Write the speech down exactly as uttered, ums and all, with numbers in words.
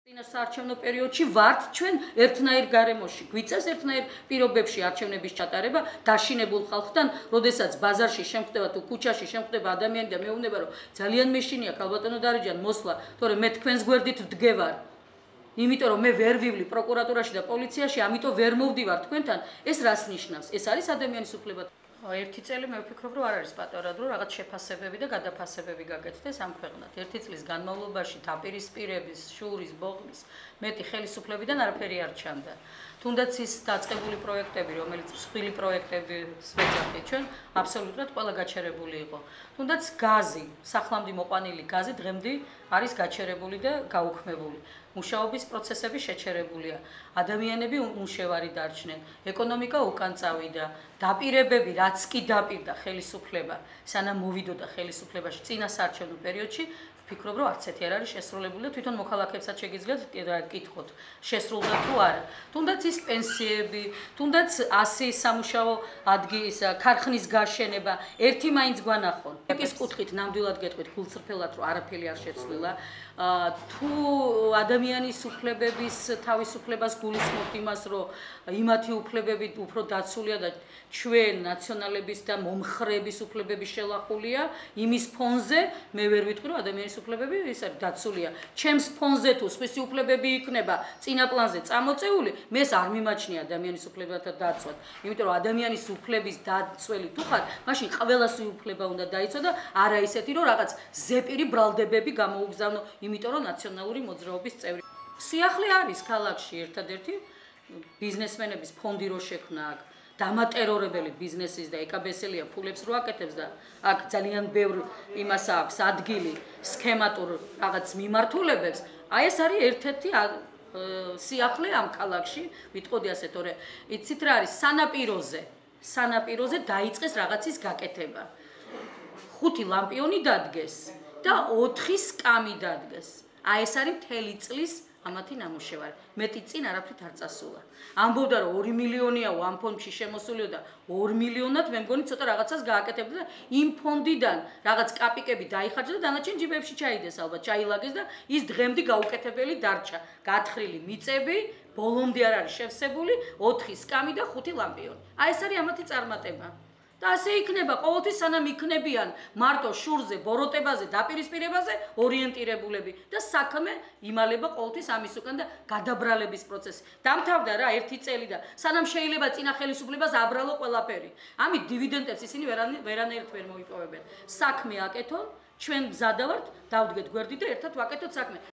საარჩევნო პერიოდში ვართ ჩვენ ერთნაირ გარემოში. გვიწევს ერთნაირ პირობებში არჩევნების ჩატარება დაშინებულ ხალხთან, როდესაც ბაზარში შემხდება თუ ქუჩაში შემხდება ადამიანი და მეუბნება რომ ძალიან მეშინია ქალბატონო დარიჯან მოსვლა, თორემ მე თქვენს გვერდით ვდგევარ. იმიტომ რომ მე ვერ ვივლი პროკურატურაში და პოლიციაში, ამიტომ ვერ მოვდივარ თქვენთან. ეს რას ნიშნავს? ეს არის ადამიანის უფლება. ერთი წელი მე ვფიქრობ რომ არ არის პატარა დრო რაღაც შეფასებები და გადაფასებები გაკეთდეს ამ ქვეყნად. ერთი წლის განმავლობაში დაპირისპირების, შურის, ბოღმის მეტი ხელისუფლებიდან არაფერი არ ჩანდა. თუნდაც ის დაწყებული პროექტები, რომელიც მსხვილი პროექტები სვეცახი ჩვენ აბსოლუტურად ყველა გაჩერებული იყო. თუნდაც გაზი, სახლამდე მოყვანილი გაზი დღემდე არის გაჩერებული და გაუქმებული. მუშაობის პროცესები შეჩერებულია. ადამიანები უმუშევარი დარჩნენ. ეკონომიკა უკან წავიდა. დაპირებები, რაც კი დაპირდა ხელისუფლება, სანამ მოვიდოდა ხელისუფლებაში წინა საარჩევნო პერიოდში, ვფიქრობ, რომ არც ერთი არ არის შესრულებული და თვითონ მოქალაქეებსაც შეგიძლიათ გკითხოთ, შესრულდა თუ არა. თუნდაც ის პენსიები, თუნდაც ასი სამუშაო ადგილის ქარხნის გაშენება, ერთი მაინც გვანახონ. ეს კუთხით ნამდვილად გეტყვით გულწრფელად, რომ არაფერი არ შეცვლილა. თუ ადამიანის უფლებების თავისუფლებას გულისხმობთ იმას, რომ იმათი უფლებები უფრო დაცულია და ჩვენ ნაციონალების და მომხრეების უფლებები შელახულია, იმის ფონზე მე ვერ ვიტყვი, რომ ადამიანის უფლებები ის არის დაცულია. ჩემს ფონზე თუ სხვისი უფლებები იქნება წინა პლანზე წამოწეული, მე ეს არ მიმაჩნია ადამიანის უფლებათა დაცვად. იმიტომ რომ ადამიანის უფლების დაცველი თუ ხარ, მაშინ ყველას უფლება უნდა დაიცვა და არა ისეთი, რომ რაღაც ზეპირი ბრალდებები გამოუგზავნო, იმიტომ რომ ნაციონალური მოძრაობის წევრი. სიახლე არის ქალაქში ერთადერთი ბიზნესმენების ფონდი რო შექმნა აქ. დამატერორებელი ბიზნესის და ეკაბესელია ფულებს რო აკეთებს და აქ ძალიან ბევრ იმას აქვს ადგილი სქემატურ რაღაც მიმართულებებს. აი ეს არის ერთ-ერთი სიახლე ამ ქალაქში, ვიტყოდი ასე, თორე იცით რა არის სანაპიროზე, სანაპიროზე დაიწყეს რაღაცის გაკეთება. ხუთი ლამპიონი დადგეს და ოთხი სკამი დადგეს. აი ეს არის მთელი წლის ამათი ნამუშევარი. მეტი წინ არაფრით არ წასულა. ამბობდა რომ ორი მილიონიაო ამ ფონდში შემოსულიო და ორ მილიონად მე მგონი ცოტა რაღაცას გააკეთებდა და იმ ფონდიდან რაღაც კაპიკები დაიხარჯა და დანარჩენ ჯიბებში ჩაიდეს ალბათ, ჩაილაგეს და ის დღემდე გაუკეთებელი დარჩა. გათხრილი მიწები, ბოლომდე არ არის შევსებული, ოთხი სკამი და ხუთი ლამპიონი. აი ეს არის ამათი წარმატება. და ასე იქნება ყოველთვის სანამ იქნებიან მარტო შურზე, ბოროტებაზე, დაპირისპირებაზე ორიენტირებულები და საქმე იმალება ყოველთვის ამის უკან და გადაბრალების პროცესი. დამთავრდა რა ერთი წელი და სანამ შეიძლება წინა ხელისუფლებას აბრალო ყველაფერი. ამით დივიდენდებს ისინი ვერანაირად ვერ მოიპოვებენ. საქმე აკეთონ, ჩვენ მზადა ვართ, დავდგეთ გვერდით და ერთად ვაკეთოთ საქმე.